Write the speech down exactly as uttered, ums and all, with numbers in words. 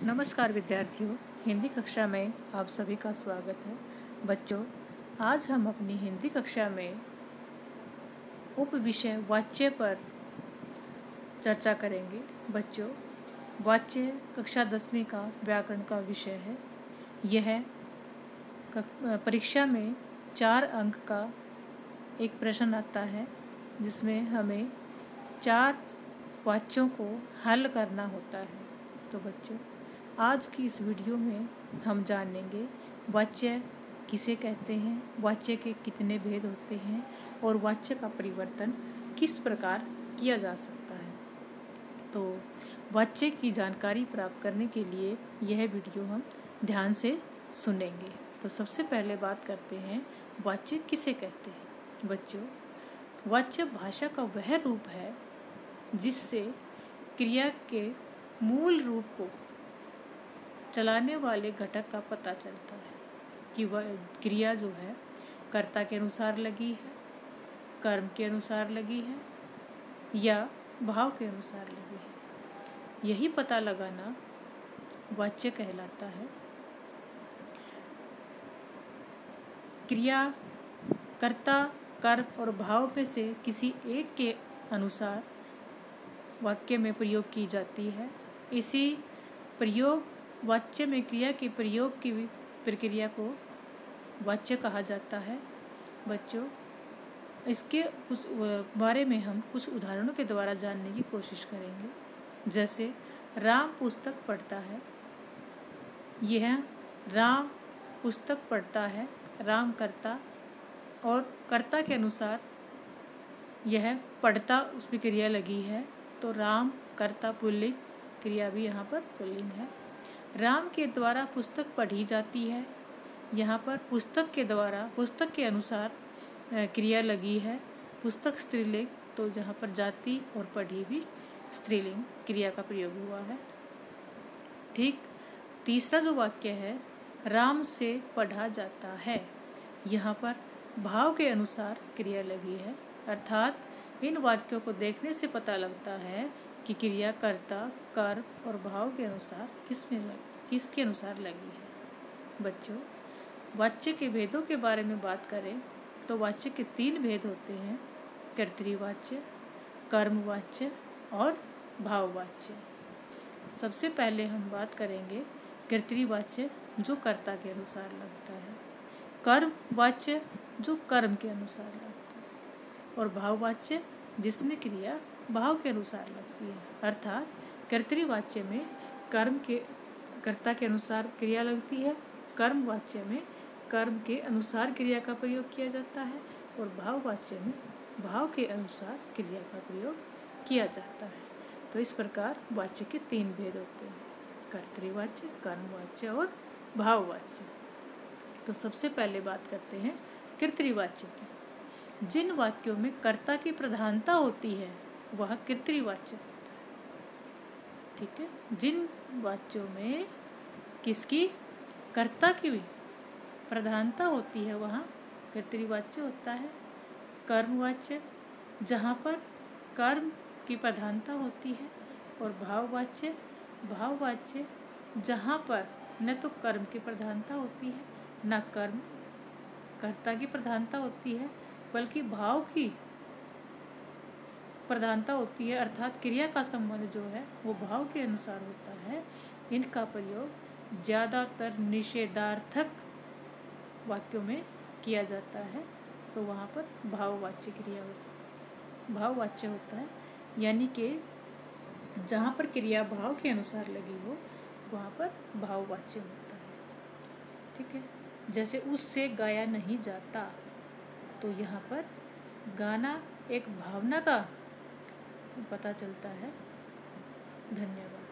नमस्कार विद्यार्थियों, हिंदी कक्षा में आप सभी का स्वागत है। बच्चों, आज हम अपनी हिंदी कक्षा में उप विषय वाच्य पर चर्चा करेंगे। बच्चों, वाच्य कक्षा दसवीं का व्याकरण का विषय है। यह परीक्षा में चार अंक का एक प्रश्न आता है, जिसमें हमें चार वाच्यों को हल करना होता है। तो बच्चों, आज की इस वीडियो में हम जानेंगे वाच्य किसे कहते हैं, वाच्य के कितने भेद होते हैं और वाच्य का परिवर्तन किस प्रकार किया जा सकता है। तो वाच्य की जानकारी प्राप्त करने के लिए यह वीडियो हम ध्यान से सुनेंगे। तो सबसे पहले बात करते हैं वाच्य किसे कहते हैं। बच्चों, वाच्य भाषा का वह रूप है जिससे क्रिया के मूल रूप को चलाने वाले घटक का पता चलता है कि वह क्रिया जो है कर्ता के अनुसार लगी है, कर्म के अनुसार लगी है या भाव के अनुसार लगी है। यही पता लगाना वाच्य कहलाता है। क्रिया कर्ता, कर्म और भाव में से किसी एक के अनुसार वाक्य में प्रयोग की जाती है। इसी प्रयोग वाच्य में क्रिया के प्रयोग की प्रक्रिया को वाच्य कहा जाता है। बच्चों, इसके कुछ बारे में हम कुछ उदाहरणों के द्वारा जानने की कोशिश करेंगे। जैसे राम पुस्तक पढ़ता है। यह राम पुस्तक पढ़ता है, राम कर्ता और कर्ता के अनुसार यह पढ़ता उसमें क्रिया लगी है, तो राम कर्ता पुल्लिंग, क्रिया भी यहाँ पर पुल्लिंग है। राम के द्वारा पुस्तक पढ़ी जाती है। यहाँ पर पुस्तक के द्वारा, पुस्तक के अनुसार क्रिया लगी है। पुस्तक स्त्रीलिंग, तो जहाँ पर जाति और पढ़ी भी स्त्रीलिंग क्रिया का प्रयोग हुआ है। ठीक, तीसरा जो वाक्य है, राम से पढ़ा जाता है। यहाँ पर भाव के अनुसार क्रिया लगी है, अर्थात इन वाक्यों को देखने से पता लगता है कि क्रिया कर्ता, कर्म और भाव के अनुसार किसमें लग, किसके अनुसार लगी है। बच्चों, वाच्य के भेदों के बारे में बात करें तो वाच्य के तीन भेद होते हैं: कर्तृवाच्य, कर्मवाच्य और भाववाच्य। सबसे पहले हम बात करेंगे कर्तृवाच्य, जो कर्ता के अनुसार लगता है, कर्मवाच्य जो कर्म के अनुसार लगता है, और भाववाच्य जिसमें क्रिया भाव के अनुसार लगती है। अर्थात कर्तृवाच्य में कर्म के कर्ता के अनुसार क्रिया लगती है, कर्मवाच्य में कर्म के अनुसार क्रिया का प्रयोग किया जाता है और भाववाच्य में भाव के अनुसार क्रिया का प्रयोग किया जाता है। तो इस प्रकार वाच्य के तीन भेद होते हैं: कर्तृवाच्य, कर्मवाच्य और भाववाच्य। तो सबसे पहले बात करते हैं कर्तृवाच्य की। जिन वाक्यों में कर्ता की प्रधानता होती है वह कर्तृवाच्य होता है। ठीक है, जिन वाक्यों में किसकी, कर्ता की भी प्रधानता होती है वहाँ कर्तृवाच्य होता है। कर्मवाच्य, जहाँ पर कर्म की प्रधानता होती है, और भाववाच्य, भाववाच्य जहाँ पर न तो कर्म की प्रधानता होती है न कर्म कर्ता की प्रधानता होती है, बल्कि भाव की प्रधानता होती है, अर्थात क्रिया का संबंध जो है वो भाव के अनुसार होता है। इनका प्रयोग ज़्यादातर निषेधार्थक वाक्यों में किया जाता है, तो वहाँ पर भाववाच्य क्रिया होती भाववाच्य होता है। यानी कि जहाँ पर क्रिया भाव के अनुसार लगी हो वहाँ पर भाववाच्य होता है। ठीक है, जैसे उससे गाया नहीं जाता, तो यहाँ पर गाना एक भावना का पता चलता है। धन्यवाद।